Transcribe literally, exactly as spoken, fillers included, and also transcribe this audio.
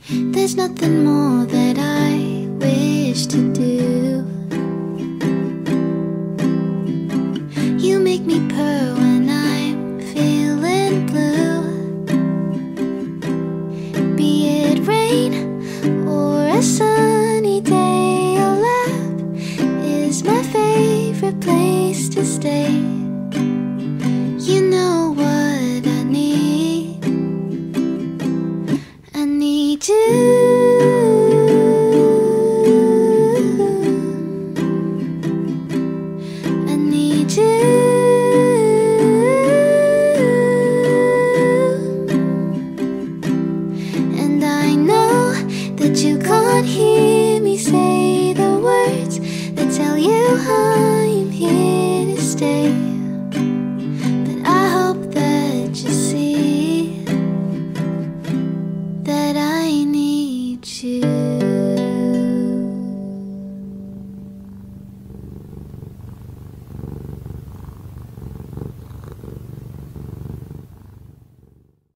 There's nothing more that I wish to do. You make me purr when I'm feeling blue. Be it rain or a sunny day, your lap is my favorite place to stay. You know what I need. I need you. I need you. And I know that you can't hear me say